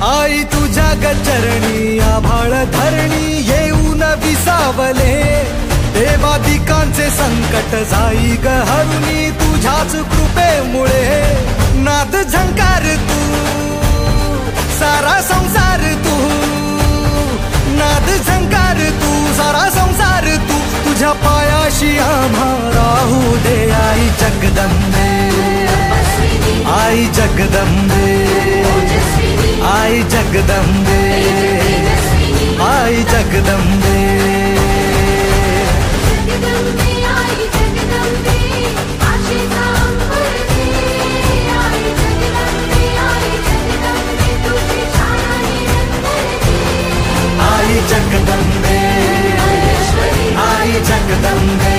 आई तुझ्या गचरणी आभाळ धरणी येऊन विसावले, देवादिकांचे संकट जाई ग हरुणी तुझ्याच कृपेमुळे। नाद झंकार तू सारा संसार तू, नाद झंकार तू सारा संसार तू, तुझ्या पायाशी आम्हा राहू दे आई जगदंबे, आई जगदंबे, आई जगदंबे, आई जगदंबे। आई जगदंबे, आई जगदंबे।